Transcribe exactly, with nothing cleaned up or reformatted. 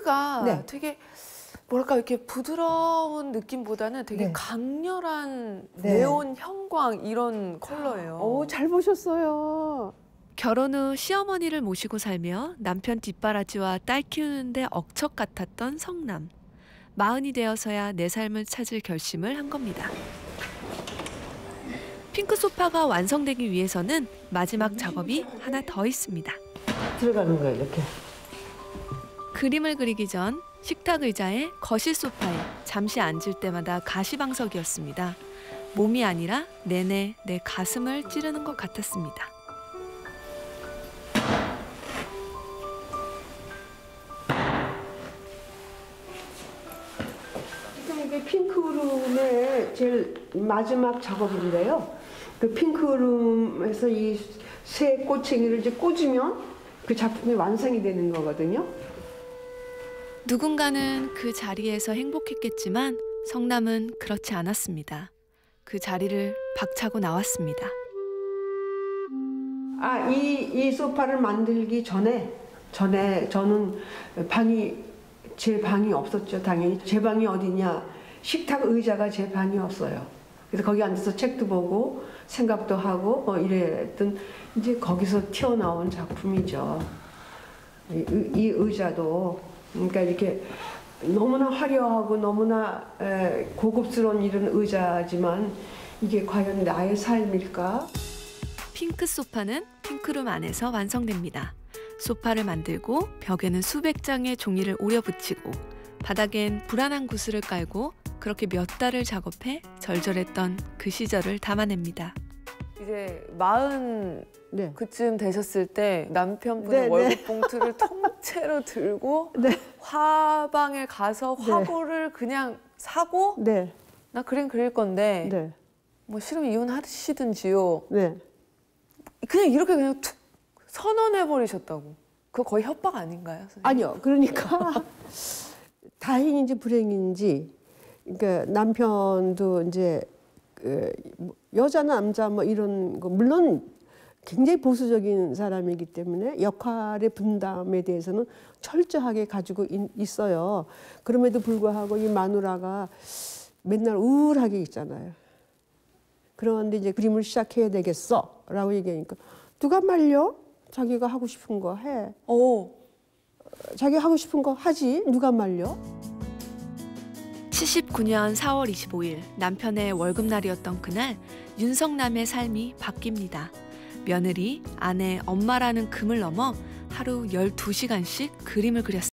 핑크가 네. 되게 뭐랄까 이렇게 부드러운 느낌보다는 되게 네. 강렬한 네. 네온 형광 이런 컬러예요. 오, 잘 보셨어요. 결혼 후 시어머니를 모시고 살며 남편 뒷바라지와 딸 키우는데 억척 같았던 성남. 마흔이 되어서야 내 삶을 찾을 결심을 한 겁니다. 핑크 소파가 완성되기 위해서는 마지막 작업이 하나 더 있습니다. 들어가는 거예요, 이렇게. 그림을 그리기 전 식탁 의자에 거실 소파에 잠시 앉을 때마다 가시방석이었습니다. 몸이 아니라 내내 내 가슴을 찌르는 것 같았습니다. 지금 이게 핑크룸의 제일 마지막 작업인데요. 그 핑크룸에서 이 새 꼬챙이를 이제 꽂으면 그 작품이 완성이 되는 거거든요. 누군가는 그 자리에서 행복했겠지만 성남은 그렇지 않았습니다. 그 자리를 박차고 나왔습니다. 아, 이, 이 소파를 만들기 전에, 전에 저는 방이, 제 방이 없었죠, 당연히. 제 방이 어디냐, 식탁 의자가 제 방이었어요. 그래서 거기 앉아서 책도 보고 생각도 하고 뭐 이랬던, 이제 거기서 튀어나온 작품이죠. 이, 이 의자도, 그러니까 이렇게 너무나 화려하고 너무나 에, 고급스러운 이런 의자지만 이게 과연 나의 삶일까? 핑크 소파는 핑크룸 안에서 완성됩니다. 소파를 만들고 벽에는 수백 장의 종이를 오려 붙이고 바닥엔 불안한 구슬을 깔고 그렇게 몇 달을 작업해 절절했던 그 시절을 담아냅니다. 이제 마흔 네. 그쯤 되셨을 때 남편분의 네, 월급 네. 봉투를 통째로 들고 네. 화방에 가서 네. 화보를 그냥 사고 네. 나 그림 그릴 건데 네. 뭐 싫으면 이혼하시든지요. 네. 그냥 이렇게 그냥 툭 선언해 버리셨다고. 그거 거의 협박 아닌가요, 선생님? 아니요. 그러니까 다행인지 불행인지, 그러니까 남편도 이제 그 여자 남자 뭐 이런 거 물론 굉장히 보수적인 사람이기 때문에 역할의 분담에 대해서는 철저하게 가지고 있어요. 그럼에도 불구하고 이 마누라가 맨날 우울하게 있잖아요. 그런데 이제 그림을 시작해야 되겠어라고 얘기하니까 누가 말려? 자기가 하고 싶은 거 해. 오. 자기 하고 싶은 거 하지. 누가 말려? 칠십구 년 사월 이십오일 남편의 월급날이었던 그날 윤성남의 삶이 바뀝니다. 며느리, 아내, 엄마라는 금을 넘어 하루 열두 시간씩 그림을 그렸습니다.